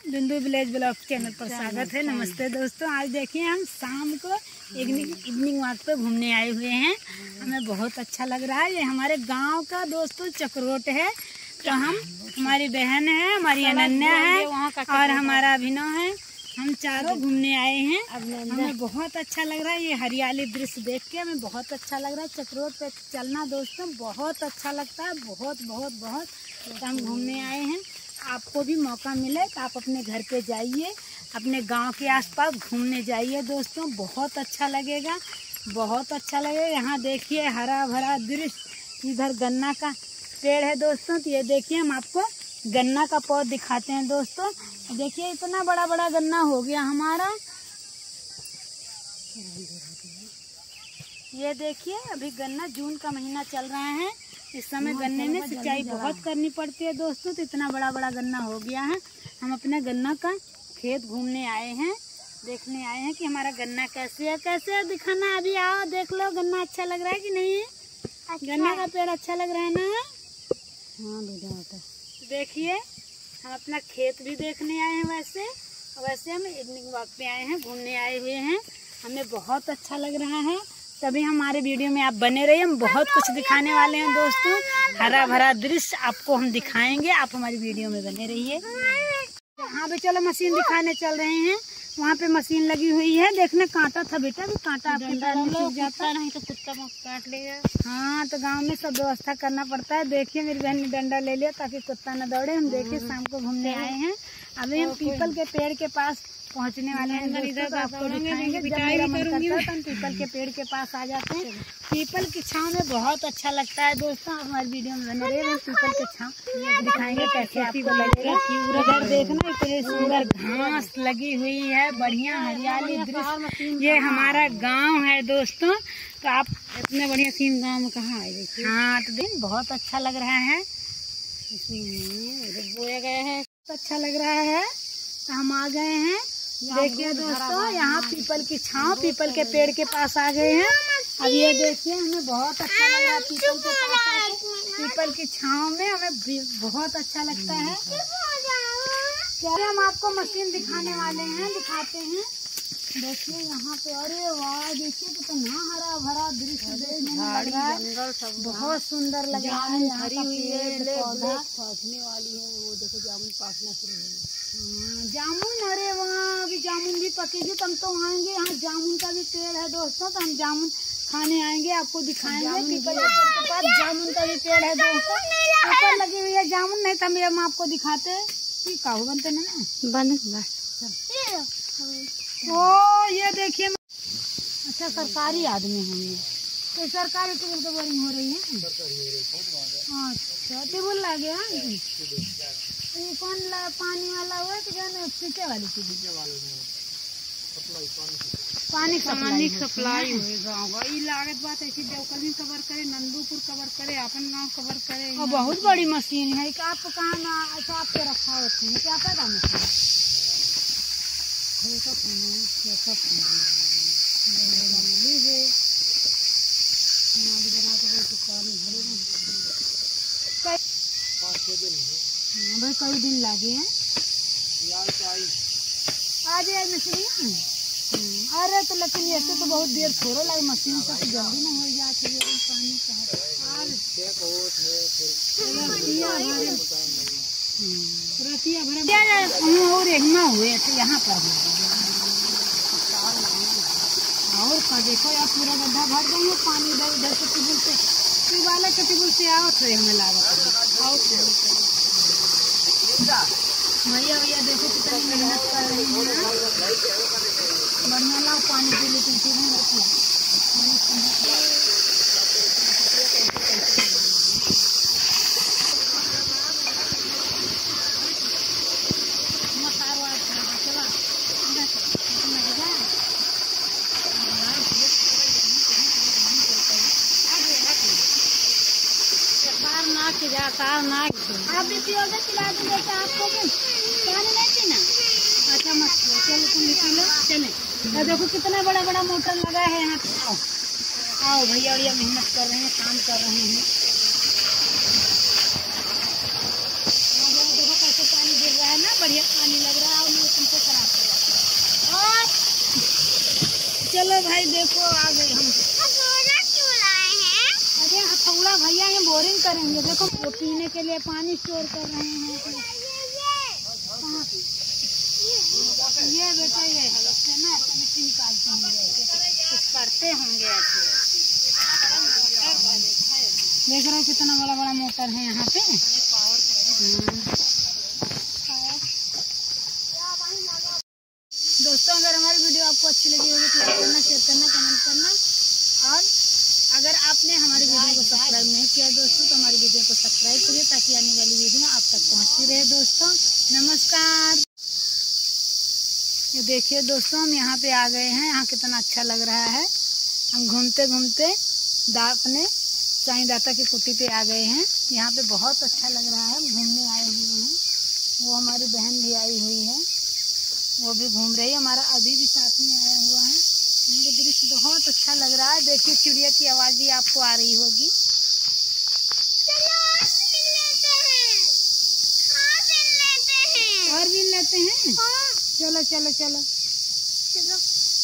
बिंदु village blog channel पर स्वागत है। नमस्ते दोस्तों, आज देखिए हम शाम को इवनिंग वॉक पे घूमने आए हुए हैं। हमें बहुत अच्छा लग रहा है। ये हमारे गांव का दोस्तों चक्रोट है। तो हमारी बहन है, हमारी अनन्या है और हमारा अभिनव है। हम चारों घूमने आए हैं। हमें बहुत अच्छा लग रहा है। ये हरियाली दृश्य देख के हमें बहुत अच्छा लग रहा है। चक्रोट पे चलना दोस्तों बहुत अच्छा लगता है, बहुत बहुत बहुत। तो हम घूमने आए हैं। आपको भी मौका मिले तो आप अपने घर पे जाइए, अपने गांव के आसपास घूमने जाइए दोस्तों, बहुत अच्छा लगेगा, बहुत अच्छा लगेगा। यहाँ देखिए हरा भरा दृश्य, इधर गन्ना का पेड़ है दोस्तों। तो ये देखिए हम आपको गन्ना का पौध दिखाते हैं दोस्तों। देखिए इतना बड़ा बड़ा गन्ना हो गया हमारा। ये देखिए अभी गन्ना जून का महीना चल रहा है। इस समय गन्ने में सिंचाई बहुत करनी पड़ती है दोस्तों। तो इतना बड़ा बड़ा गन्ना हो गया है। हम अपने गन्ना का खेत घूमने आए हैं, देखने आए हैं कि हमारा गन्ना कैसे है। कैसे है दिखाना, अभी आओ देख लो गन्ना अच्छा लग रहा है कि नहीं। अच्छा, गन्ना का पेड़ अच्छा लग रहा है ना। हाँ बेटा, देखिए हम अपना खेत भी देखने आए हैं। वैसे हम इवनिंग वॉक पे आए हैं, घूमने आए हुए हैं। हमें बहुत अच्छा लग रहा है। तभी हमारे वीडियो में आप बने रहिए। हम बहुत कुछ दिखाने वाले हैं दोस्तों। हरा भरा दृश्य आपको हम दिखाएंगे, आप हमारी वीडियो में बने रहिए। हाँ भी चलो मशीन दिखाने चल रहे हैं। वहाँ पे मशीन लगी हुई है। देखने कांटा था बेटा, भी कांटा आपके पैर में चुभ जाता नहीं तो कुत्ता काट लेगा। हाँ तो गांव में सब व्यवस्था करना पड़ता है। देखिए मेरी बहन ने डंडा ले लिया ताकि कुत्ता न दौड़े। हम देखिए शाम को घूमने आए हैं। अभी हम पीपल के पेड़ के पास पहुंचने वाले हैं। इधर तो आपको दिखाएंगे। जब मेरा मन करता है तो हम पीपल के पेड़ के पास आ जाते हैं। पीपल की छांव में बहुत अच्छा लगता है दोस्तों। आप हमारी वीडियो में बने रहिए। हम पीपल के छांव दिखाएंगे कैसे आपको लगेगा। उधर देखना इतनी सुंदर घास लगी हुई है, बढ़िया हरियाली दृश्य। ये हमारा गाँव है दोस्तों। तो आप इतने बढ़िया सीन गाँव में कहाँ आए देखिए। हाँ तो दिन बहुत अच्छा लग रहा है। बोया गया है, अच्छा लग रहा है। तो हम आ गए हैं। देखिए दोस्तों यहाँ पीपल की छांव, पीपल के पेड़ के पास आ गए हैं। अब ये देखिए हमें बहुत अच्छा लग रहा है। पीपल के पास, पीपल की छांव में हमें बहुत अच्छा लगता है। चलिए हम आपको मशीन दिखाने वाले हैं, दिखाते हैं। देखिए यहाँ पे, अरे वाह देखिए कितना हरा भरा दृश्य देखने में लग रहा है। बहुत सुंदर लग रहा है। यहाँ का पेड़ पौधा पाकने वाली है। वो देखो जामुन पाकना शुरू हो। जामुन, अरे वहाँ अभी जामुन भी पकेगी तो हम तो आएंगे। यहाँ जामुन का भी पेड़ है दोस्तों। तो हम जामुन खाने आएंगे, आपको दिखाएंगे। पीपल के पास जामुन का भी पेड़ है दोस्तों। ऊपर लगी हुई है जामुन, नहीं तो हम आपको दिखाते हैं। काहू बनते ना बन। ओ ये देखिए, अच्छा सरकारी आदमी हैं ये। तो सरकारी टेबल तो बोरिंग हो रही है। अच्छा टेबल ला गया। ये कौन पानी वाला हुआ कि जो सीटे वाली चीज पानी सप्लाई हुई गाँव का। ये लागत बात ऐसी देवकली कवर करे, नंदूपुर कवर करे, अपन गाँव कवर करे। और बहुत बड़ी मशीन है। आप कहाँ साफ के रखा होती है, क्या पता मशीन भाई कई दिन लगे हैं। आज मछली। अरे तो लेकिन ऐसे तो बहुत देर थोड़ा लगे। मशीन से तो जल्दी नहीं हो जाती है। पानी और हुए थे यहाँ पर। और का देखो यार पूरा गड्ढा भर गई है। पानी इधर उधर से टिबुल से, वाला के टिबुल से आवत रहे हमें लागत। भैया भैया देखो कितनी मेहनत कर रही है। बढ़िया लाओ पानी के लिए आप भी पियोगे, पिला दूंगे तो आपको भी पानी नहीं पीना। अच्छा मत चलो तुम भी पी लो। चले देखो कितना बड़ा बड़ा मोटर लगा है यहाँ पे। आओ भैया भैया मेहनत कर रहे हैं, काम कर रहे हैं। देखो कैसे पानी गिर रहा है ना, बढ़िया पानी लग रहा है। चलो भाई देखो आ गए हम। हथौड़ा क्यों लाए हैं? अरे हथौड़ा भैया ये बोरिंग करेंगे। देखो वो पीने के लिए पानी स्टोर कर रहे हैं। ये बेटा ये है इससे ना मिट्टी निकालते होंगे, कुछ करते होंगे ऐसे। देख रहे हो कितना बड़ा बड़ा मोटर है यहाँ पे। दोस्तों अगर हमारी वीडियो आपको अच्छी लगी होगी तो लाइक करना, शेयर करना, कमेंट करना। और अगर आपने हमारी वीडियो को सब्सक्राइब नहीं किया दोस्तों तो हमारी वीडियो को सब्सक्राइब करिए ताकि आने वाली वीडियो आप तक पहुँचती रहे। दोस्तों नमस्कार। ये देखिए दोस्तों हम यहाँ पे आ गए हैं। यहाँ कितना अच्छा लग रहा है। हम घूमते घूमते अपने साईं दाता की कुटी पे आ गए हैं। यहाँ पे बहुत अच्छा लग रहा है। घूमने आए हुए हैं। वो हमारी बहन भी आई हुई है, वो भी घूम रही है। हमारा अभी भी साथ में आया हुआ है। मुझे दृश्य बहुत अच्छा लग रहा है। देखिए चिड़िया की आवाज़ भी आपको आ रही होगी। और भी लेते हैं। चलो चलो चलो चलो।